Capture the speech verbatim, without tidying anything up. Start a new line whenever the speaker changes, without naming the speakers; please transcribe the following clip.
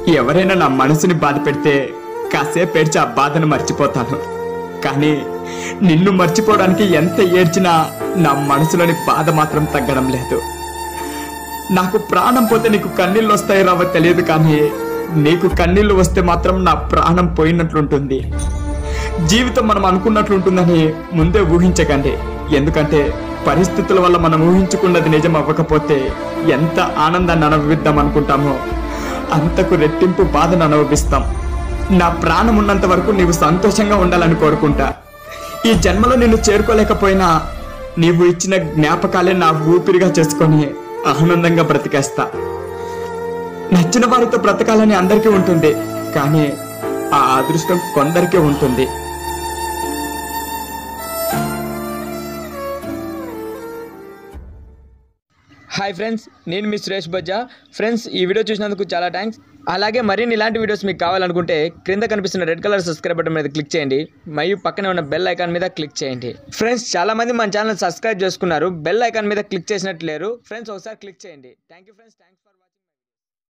ఎవరైనా నా మనసుని బాధ పెడితే కాసేపు ఏడ్చి ఆ బాధను మర్చిపోతాను. కానీ నిన్ను మర్చిపోవడానికి ఎంత ఏడ్చినా నా మనసులోని బాధ మాత్రం తగ్గడం లేదు. నాకు ప్రాణం పోతే నీకు కన్నీళ్ళు వస్తాయి రావో తెలియదు, కానీ నీకు కన్నీళ్ళు వస్తే మాత్రం నా ప్రాణం పోయినట్లుంటుంది. జీవితం మనం అనుకున్నట్లుంటుందని ముందే ఊహించకండి. ఎందుకంటే పరిస్థితుల వల్ల మనం ఊహించుకున్నది నిజం అవ్వకపోతే ఎంత ఆనందాన్ని అనుభవిద్దాం అనుకుంటామో అంతకు రెట్టింపు బాధను అనుభవిస్తాం. నా ప్రాణం ఉన్నంత వరకు నీవు సంతోషంగా ఉండాలని కోరుకుంటా. ఈ జన్మలో నిన్ను చేరుకోలేకపోయినా నీవు ఇచ్చిన జ్ఞాపకాలే నా ఊపిరిగా చేసుకొని ఆనందంగా బ్రతికేస్తా. నచ్చిన వారితో బ్రతకాలని అందరికీ ఉంటుంది, కానీ ఆ అదృష్టం కొందరికే ఉంటుంది.
హాయ్ ఫ్రెండ్స్, నేను మీ సురేష్ బజ్జా. ఫ్రెండ్స్, ఈ వీడియో చూసినందుకు చాలా థ్యాంక్స్. అలాగే మరిన్ని ఇలాంటి వీడియోస్ మీకు కావాలనుకుంటే క్రింద కనిపిస్తున్న రెడ్ కలర్ సబ్స్క్రైబ్ బటన్ మీద క్లిక్ చేయండి, మరియు పక్కనే ఉన్న బెల్ ఐకాన్ మీద క్లిక్ చేయండి. ఫ్రెండ్స్, చాలామంది మన ఛానల్ సబ్స్క్రైబ్ చేసుకున్నారు, బెల్ ఐకాన్ మీద క్లిక్ చేసినట్టు లేరు. ఫ్రెండ్స్, ఒకసారి క్లిక్ చేయండి. Thank you friends, thanks for watching.